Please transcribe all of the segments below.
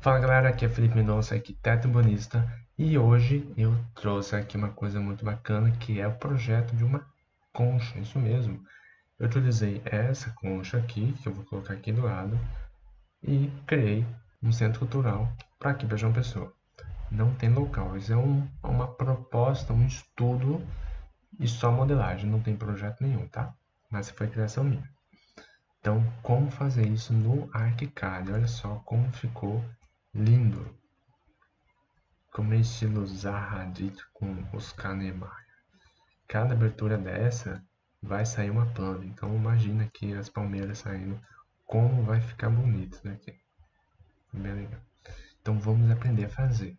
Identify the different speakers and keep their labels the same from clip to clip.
Speaker 1: Fala galera, aqui é Felipe Mendonça, arquiteto urbanista, e hoje eu trouxe aqui uma coisa muito bacana que é o projeto de uma concha, isso mesmo. Eu utilizei essa concha aqui, que eu vou colocar aqui do lado, e criei um centro cultural para aqui, para João Pessoa. Não tem local, isso é uma proposta, um estudo e só modelagem, não tem projeto nenhum, tá? Mas foi criação minha. Então, como fazer isso no ArchiCAD? Olha só como ficou lindo. Como é estilo Zaha Hadid com Oscar Niemeyer. Cada abertura dessa vai sair uma planta. Então imagina aqui as palmeiras saindo. Como vai ficar bonito daqui. Bem legal. Então vamos aprender a fazer.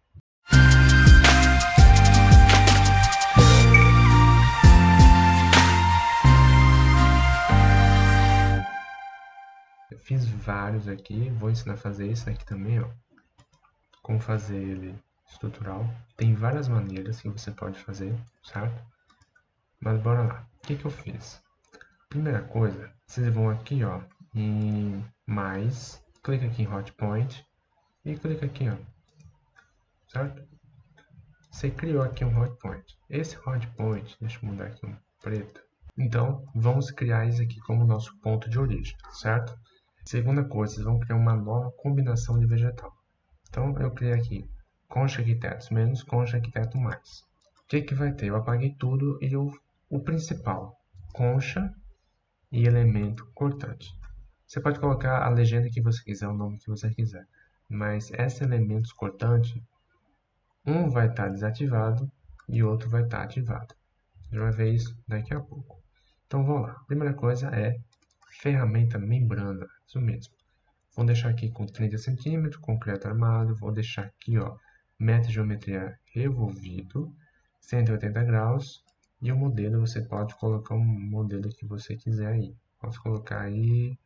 Speaker 1: Eu fiz vários aqui. Vou ensinar a fazer esse aqui também, ó. Como fazer ele estrutural. Tem várias maneiras que você pode fazer, certo? Mas bora lá. O que eu fiz? Primeira coisa, vocês vão aqui, ó, em mais, clica aqui em Hot Point e clica aqui, ó, certo? Você criou aqui um Hot Point. Esse Hot Point, deixa eu mudar aqui um preto. Então, vamos criar isso aqui como nosso ponto de origem, certo? Segunda coisa, vocês vão criar uma nova combinação de vegetal. Então, eu criei aqui concha arquitetos menos concha arquiteto mais. O que vai ter? Eu apaguei tudo e o principal, concha e elemento cortante. Você pode colocar a legenda que você quiser, o nome que você quiser, mas esses elementos cortantes, um vai estar desativado e outro vai estar ativado. Você vai ver isso daqui a pouco. Então vamos lá. A primeira coisa é ferramenta membrana, isso mesmo. Vou deixar aqui com 30 centímetros, concreto armado, vou deixar aqui, ó, meta geometria revolvido, 180 graus, e o modelo você pode colocar um modelo que você quiser aí. Posso colocar aí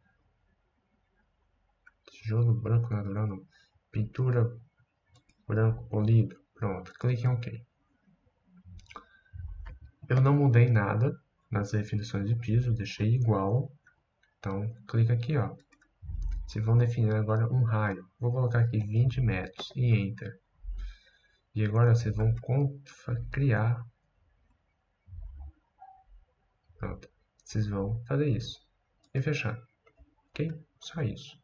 Speaker 1: tijolo branco natural, não. Pintura branco polido. Pronto, clique em OK. Eu não mudei nada nas definições de piso, deixei igual. Então, clica aqui, ó. Vocês vão definir agora um raio. Vou colocar aqui 20 metros e Enter. E agora vocês vão criar. Pronto. Vocês vão fazer isso. E fechar. Ok? Só isso.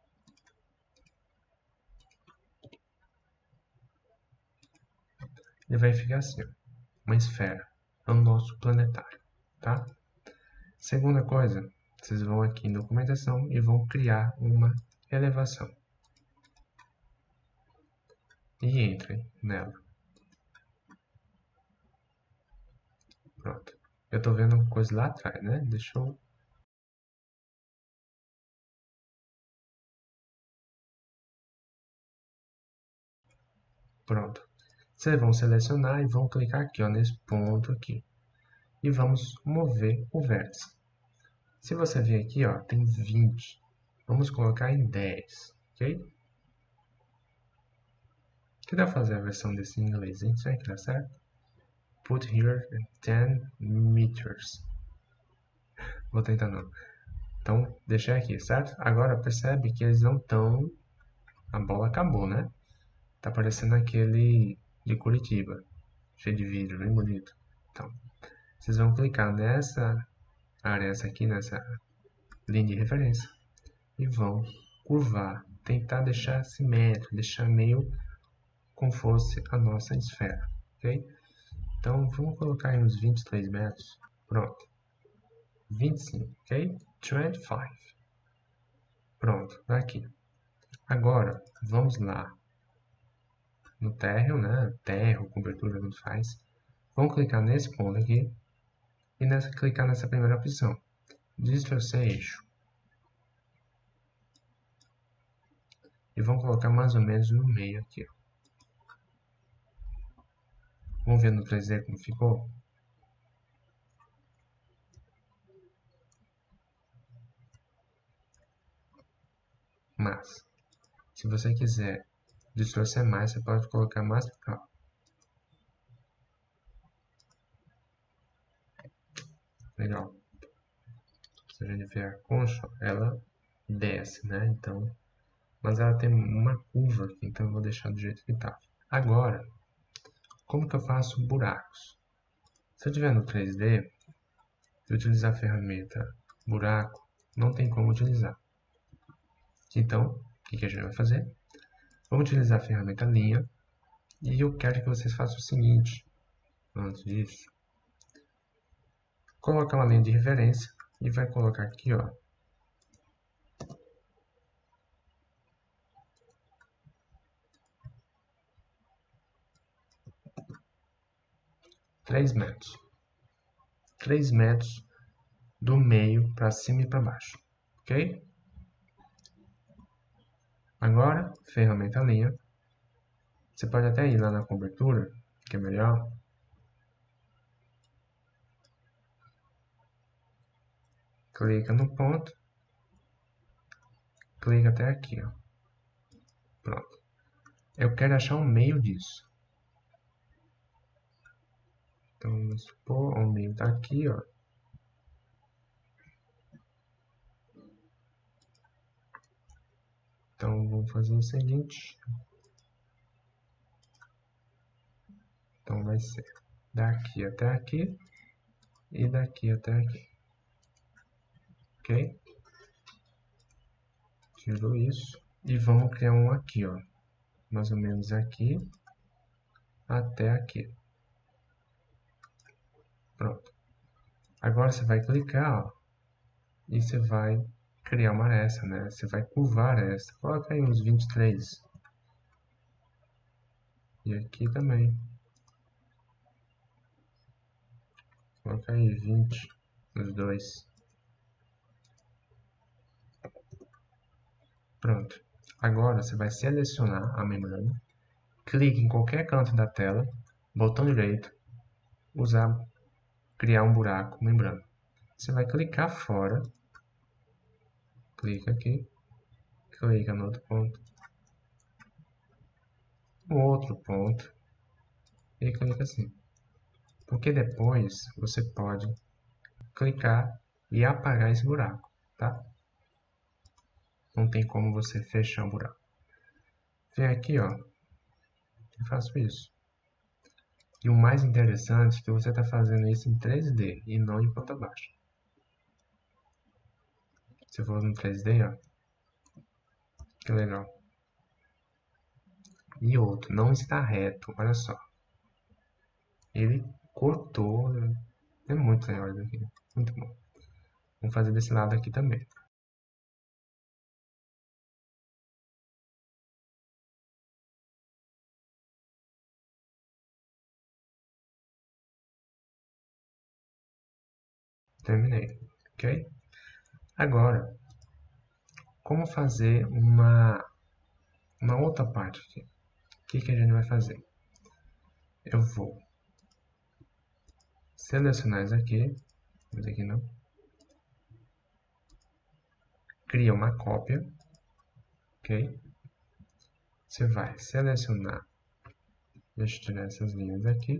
Speaker 1: Ele vai ficar assim, ó. Uma esfera. É o nosso planetário. Tá? Segunda coisa, vocês vão aqui em documentação e vão criar uma elevação. E entrem nela. Pronto. Eu estou vendo coisa lá atrás, né? Deixa eu... Pronto. Vocês vão selecionar e vão clicar aqui, ó, nesse ponto aqui. E vamos mover o vértice. Se você vir aqui, ó, tem 20. Vamos colocar em 10, ok? Que dá pra fazer a versão desse em inglês, hein? Será que dá certo? Put here 10 meters. Vou tentar não. Então, deixei aqui, certo? Agora, percebe que eles não estão... A bola acabou, né? Tá parecendo aquele de Curitiba. Cheio de vidro, bem bonito. Então, vocês vão clicar nessa área, essa aqui, nessa linha de referência. E vão curvar. Tentar deixar simétrico, deixar meio como fosse a nossa esfera, ok? Então, vamos colocar aí uns 23 metros. Pronto. 25, ok? 25. Pronto, tá aqui. Agora, vamos lá no térreo, né? Térreo, cobertura, tanto faz. Vamos clicar nesse ponto aqui e clicar nessa primeira opção. Distorcer eixo. E vamos colocar mais ou menos no meio aqui, ó. Vamos ver no 3D como ficou? Mas, se você quiser distorcer mais, você pode colocar mais para cá. Legal. Se a gente ver a concha, ela desce, né? Então, mas ela tem uma curva aqui, então eu vou deixar do jeito que está. Agora, como que eu faço buracos? Se eu estiver no 3D e utilizar a ferramenta buraco, não tem como utilizar. Então, o que a gente vai fazer? Vamos utilizar a ferramenta linha e eu quero que vocês façam o seguinte, antes disso. Coloca uma linha de referência e vai colocar aqui, ó, 3 metros. 3 metros do meio para cima e para baixo, ok? Agora, ferramenta linha. Você pode até ir lá na cobertura, que é melhor. Clica no ponto. Clica até aqui, ó. Pronto. Eu quero achar o meio disso. Então, vamos supor, o meio está aqui, ó. Então, vamos fazer o seguinte. Então, vai ser daqui até aqui e daqui até aqui. Ok? Tirou isso. E vamos criar um aqui, ó. Mais ou menos aqui até aqui. Pronto. Agora você vai clicar, ó. E você vai criar uma aresta, né? Você vai curvar essa. Coloca aí uns 23. E aqui também. Coloca aí 20 nos dois. Pronto. Agora você vai selecionar a membrana. Clique em qualquer canto da tela. Botão direito. Usar, criar um buraco, membrana. Você vai clicar fora. Clica aqui. Clica no outro ponto. No outro ponto. E clica assim. Porque depois você pode clicar e apagar esse buraco, tá? Não tem como você fechar o buraco. Vem aqui, ó, eu faço isso. E o mais interessante é que você está fazendo isso em 3D e não em planta baixa. Se for no 3D, ó, que legal. E outro, não está reto, olha só. Ele cortou, é muito legal isso aqui, muito bom. Vamos fazer desse lado aqui também. Terminei, ok? Agora, como fazer uma outra parte aqui? O que a gente vai fazer? Eu vou selecionar isso aqui, mas aqui não. Cria uma cópia, ok? Você vai selecionar, deixa eu tirar essas linhas aqui.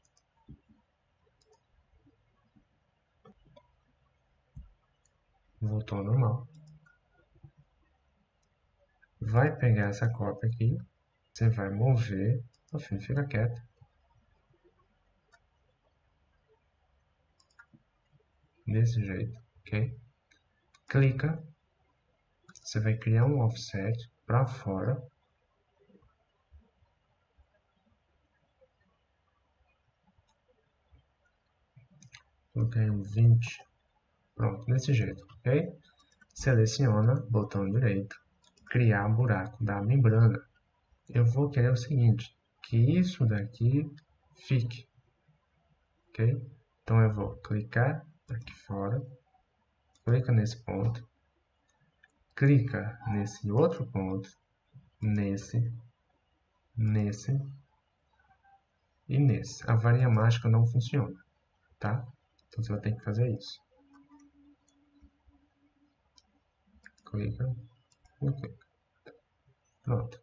Speaker 1: Voltou ao normal. Vai pegar essa cópia aqui, você vai mover, enfim, fica quieto. Desse jeito, ok? Clica, você vai criar um offset para fora. Coloquei um 20, pronto, desse jeito, ok? Seleciona, botão direito, criar buraco da membrana. Eu vou querer o seguinte, que isso daqui fique, ok? Então eu vou clicar aqui fora, clica nesse ponto, clica nesse outro ponto, nesse e nesse. A varinha mágica não funciona, tá? Então você vai ter que fazer isso. Clica e clica. Pronto.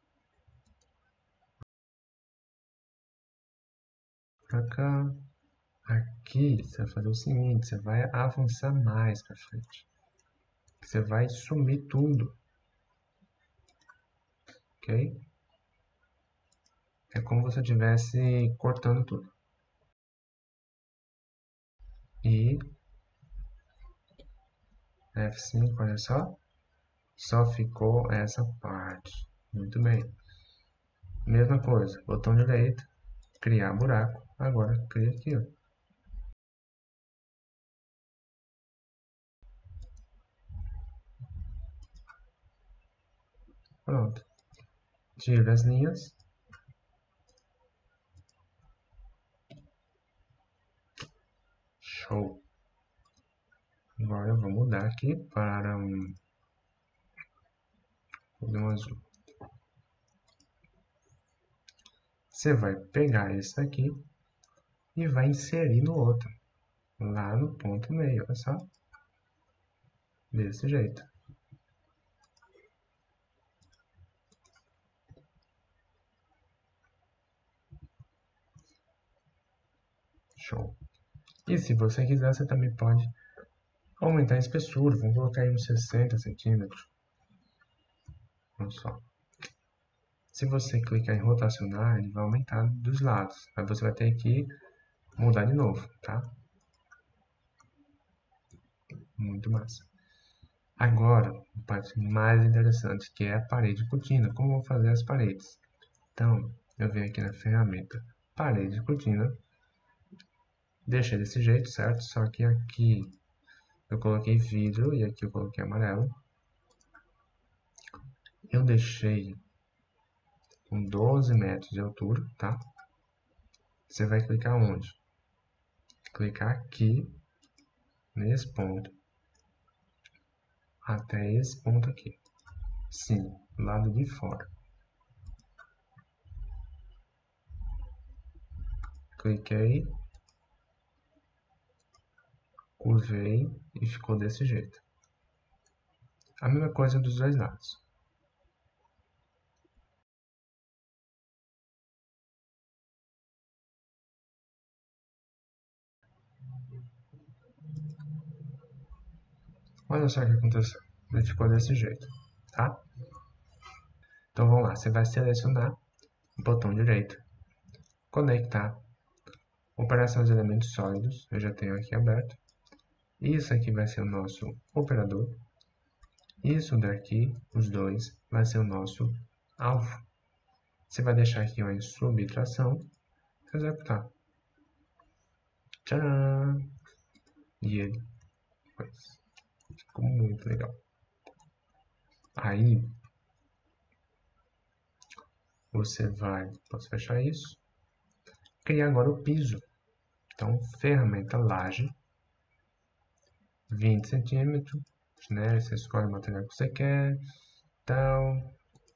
Speaker 1: Pra cá. Aqui você vai fazer o seguinte, você vai avançar mais para frente. Você vai sumir tudo. ok? É como se eu estivesse cortando tudo. E F5, olha só ficou essa parte. Muito bem. Mesma coisa, botão direito, criar buraco. Agora cria aqui, ó. Pronto. Tira as linhas. Show. Agora eu vou mudar aqui para um azul. Você vai pegar esse aqui e vai inserir no outro, lá no ponto meio, olha só. Desse jeito. Show. E se você quiser, você também pode aumentar a espessura. Vamos colocar aí uns 60 centímetros. Olha só. Se você clicar em rotacionar, ele vai aumentar dos lados. Aí você vai ter que mudar de novo, tá? Muito massa. Agora, a parte mais interessante, que é a parede cortina. Como eu vou fazer as paredes? Então, eu venho aqui na ferramenta parede cortina. Deixei desse jeito, certo? Só que aqui eu coloquei vidro e aqui eu coloquei amarelo. Eu deixei com 12 metros de altura, tá? Você vai clicar onde? Clicar aqui, nesse ponto, até esse ponto aqui. Sim, lado de fora. Cliquei, curvei e ficou desse jeito. A mesma coisa dos dois lados. Olha só o que aconteceu. Ele ficou desse jeito, tá? Então vamos lá, você vai selecionar o botão direito, conectar, operação de elementos sólidos, eu já tenho aqui aberto. Isso aqui vai ser o nosso operador. Isso daqui, os dois, vai ser o nosso alvo. Você vai deixar aqui em subtração, executar. Tcharam! E ele ficou muito legal. Aí, você vai, posso fechar isso, criar agora o piso. Então, ferramenta laje, 20 centímetros, né? Você escolhe o material que você quer, tal.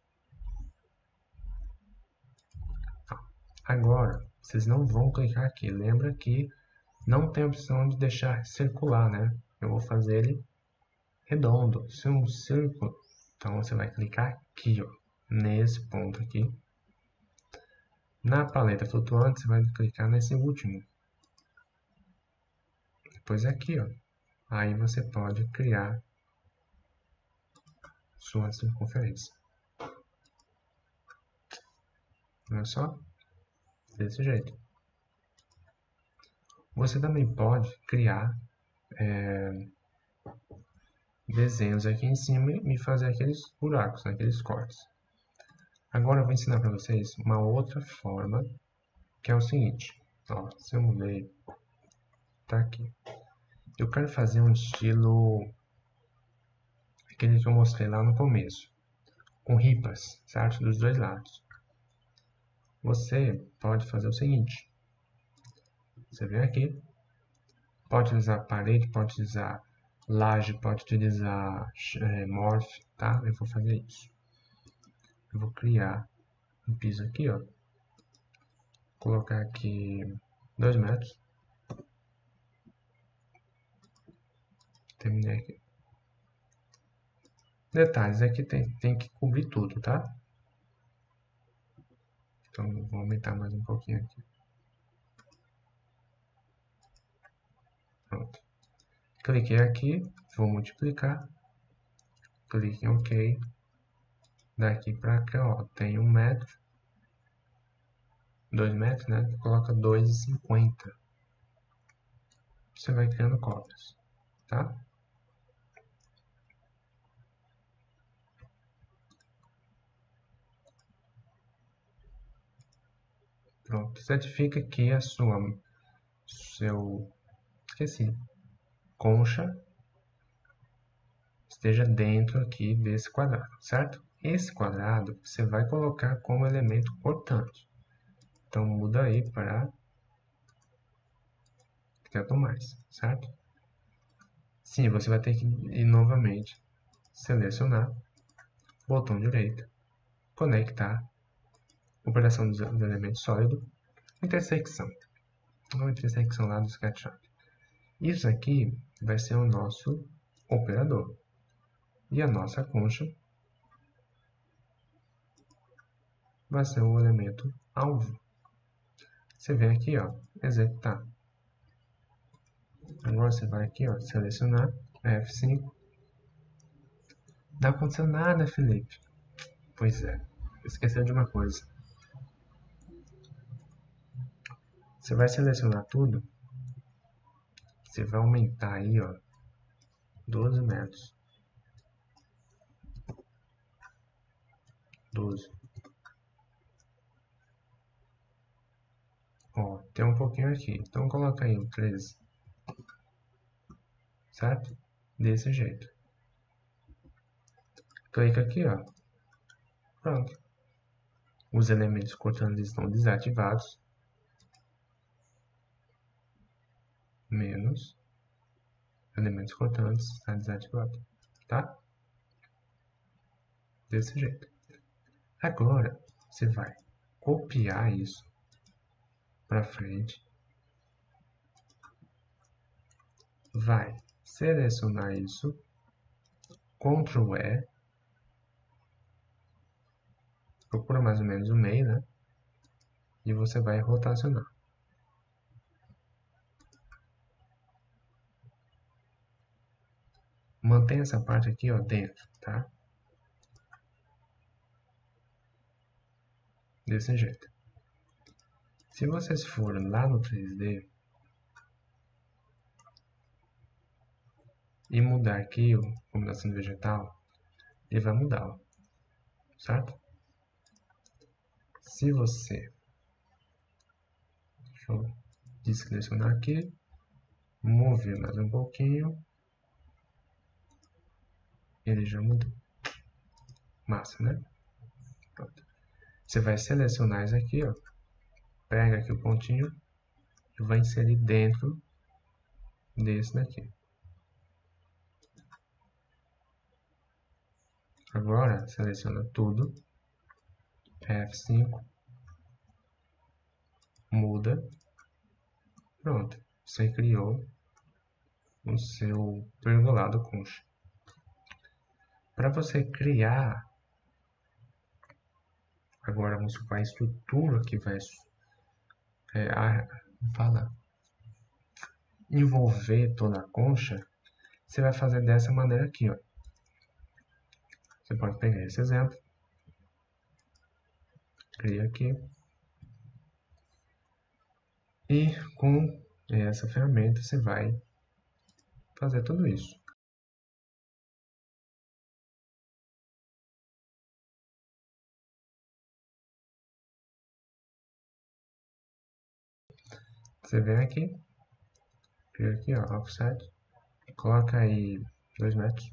Speaker 1: Agora, vocês não vão clicar aqui. Lembra que não tem opção de deixar circular, né? Eu vou fazer ele redondo. Se é um círculo, então você vai clicar aqui, ó, nesse ponto aqui. Na paleta flutuante, você vai clicar nesse último. Depois aqui, ó. Aí você pode criar sua circunferência. Olha só, desse jeito. Você também pode criar desenhos aqui em cima e fazer aqueles buracos, né, aqueles cortes. Agora eu vou ensinar para vocês uma outra forma, que é o seguinte. Ó, se eu mudei, tá aqui. Eu quero fazer um estilo aquele que eu mostrei lá no começo, com ripas, certo? Dos dois lados. Você pode fazer o seguinte. Você vem aqui, pode utilizar parede, pode utilizar laje, pode utilizar morph, tá? Eu vou fazer isso. Eu vou criar um piso aqui, ó. Colocar aqui 2 metros. Terminei aqui. Detalhes, aqui tem que cobrir tudo, tá? Então, vou aumentar mais um pouquinho aqui. Pronto. Cliquei aqui, vou multiplicar. Clique em OK. Daqui para cá, ó, tem 1 metro, 2 metros, né? Coloca 2,50. Você vai criando cópias, tá? Pronto. Certifica que a esqueci, concha esteja dentro aqui desse quadrado, certo? Esse quadrado você vai colocar como elemento cortante. Então muda aí para tanto mais, certo? Sim, você vai ter que ir novamente, selecionar, botão direito, conectar, operação do elemento sólido, intersecção. Uma intersecção lá do SketchUp. Isso aqui vai ser o nosso operador. E a nossa concha vai ser o elemento alvo. Você vem aqui, ó, executar. Agora você vai aqui, ó, selecionar F5. Não aconteceu nada, Felipe. Pois é, esqueceu de uma coisa. Você vai selecionar tudo. Você vai aumentar aí, ó, 12 metros. 12. Ó, tem um pouquinho aqui. Então coloca aí um 13. Certo? Desse jeito. Clica aqui, ó. Pronto. Os elementos cortantes estão desativados. Menos elementos cortantes está desativado. Tá? Desse jeito. Agora, você vai copiar isso para frente. Vai selecionar isso. Ctrl E. Procura mais ou menos o meio, né? E você vai rotacionar. Mantém essa parte aqui, ó, dentro, tá? Desse jeito. Se vocês forem lá no 3D e mudar aqui a combinação vegetal, ele vai mudar, ó, certo? Se você, deixa eu desselecionar aqui, mover mais um pouquinho, ele já mudou. Massa, né? Pronto. Você vai selecionar isso aqui, ó, pega aqui o pontinho e vai inserir dentro desse daqui. Agora, seleciona tudo, F5, muda, pronto, você criou o seu pergolado concha. Para você criar, agora vamos supor a estrutura que vai fala, envolver toda a concha, você vai fazer dessa maneira aqui, ó. Você pode pegar esse exemplo, cria aqui, e com essa ferramenta você vai fazer tudo isso. Você vem aqui, cria aqui, ó, offset, coloca aí 2 metros,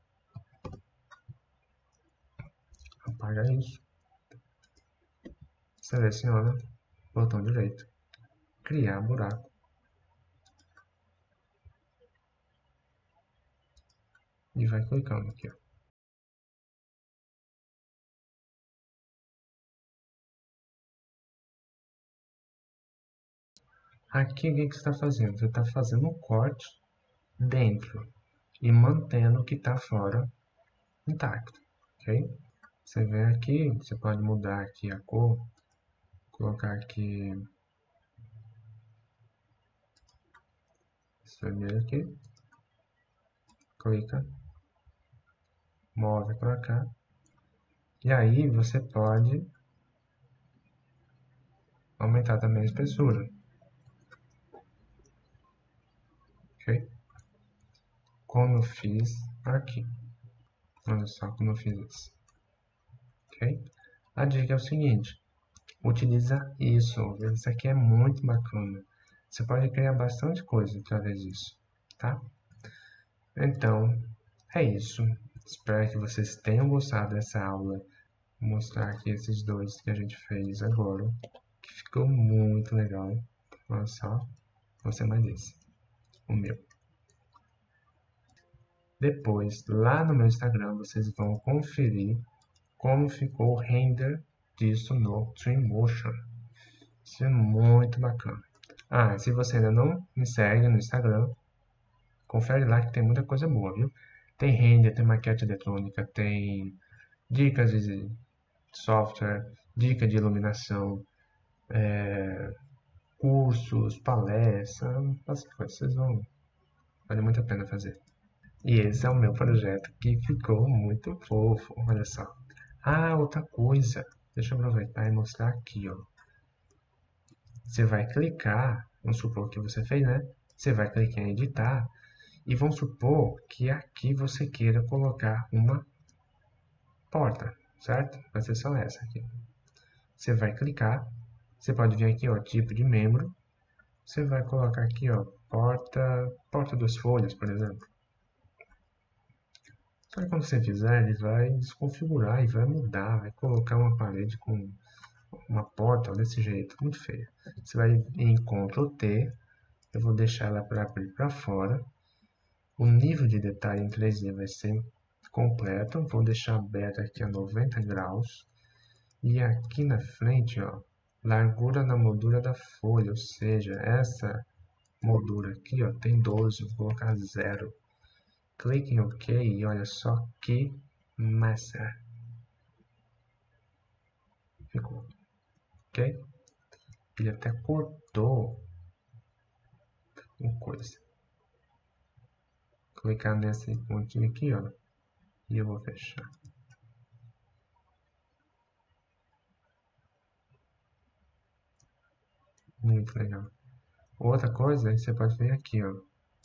Speaker 1: apaga isso, seleciona, botão direito, criar buraco, e vai clicando aqui, ó. Aqui o que você está fazendo? Você está fazendo um corte dentro e mantendo o que está fora intacto, ok? Você vem aqui, você pode mudar aqui a cor, colocar aqui esse vermelho aqui, clica, move para cá E aí você pode aumentar também a espessura, ok? Como eu fiz aqui. Olha só como eu fiz isso, ok? A dica é o seguinte, utiliza isso, isso aqui é muito bacana. Você pode criar bastante coisa através disso, tá? Então, é isso. Espero que vocês tenham gostado dessa aula. Vou mostrar aqui esses dois que a gente fez agora, que ficou muito legal. Olha só, você mais desse, o meu. Depois, lá no meu Instagram, vocês vão conferir como ficou o render disso no Twinmotion. Isso é muito bacana. Ah, se você ainda não me segue no Instagram, confere lá que tem muita coisa boa, viu? Tem render, tem maquete eletrônica, tem dicas de software, dica de iluminação, cursos, palestras, essas coisas. Vocês vão, vale muito a pena fazer. E esse é o meu projeto que ficou muito fofo, olha só. Ah, outra coisa, deixa eu aproveitar e mostrar aqui, ó. Você vai clicar, vamos supor que você fez, né? Você vai clicar em editar e vamos supor que aqui você queira colocar uma porta, certo? Vai ser só essa aqui. Você vai clicar, você pode vir aqui, ó, tipo de membro. Você vai colocar aqui, ó, porta dos folhas, por exemplo. Só que quando você fizer, ele vai desconfigurar e vai mudar, vai colocar uma parede com uma porta ó, desse jeito, muito feia. Você vai em Ctrl T, eu vou deixar ela para abrir para fora. O nível de detalhe em 3D vai ser completo, vou deixar aberto aqui a 90 graus. E aqui na frente, ó, largura na moldura da folha, ou seja, essa moldura aqui ó, tem 12, vou colocar 0. Clique em OK e olha só que massa. Ficou, ok? Ele até cortou uma coisa. Clicar nesse pontinho aqui, ó, e eu vou fechar. Muito legal. Outra coisa que você pode ver aqui, ó.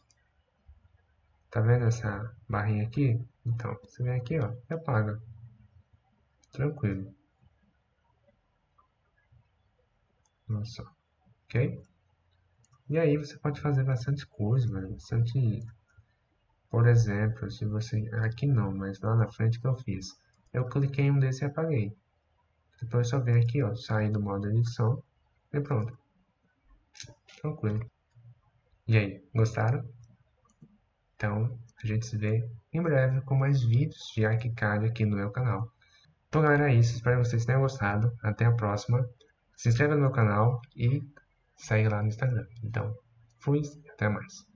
Speaker 1: Tá vendo essa barrinha aqui? Então, você vem aqui, ó, e apaga. Tranquilo. Nossa, ok? E aí você pode fazer bastante coisa, mano. Bastante. Por exemplo, se você. Aqui não, mas lá na frente que eu fiz. Eu cliquei em um desse e apaguei. Depois só vem aqui, ó, sair do modo edição e pronto. Tranquilo. E aí, gostaram? Então, a gente se vê em breve com mais vídeos de ArchiCAD aqui no meu canal. Então, galera, é isso. Espero que vocês tenham gostado. Até a próxima. Se inscreva no meu canal e segue lá no Instagram. Então, fui, até mais.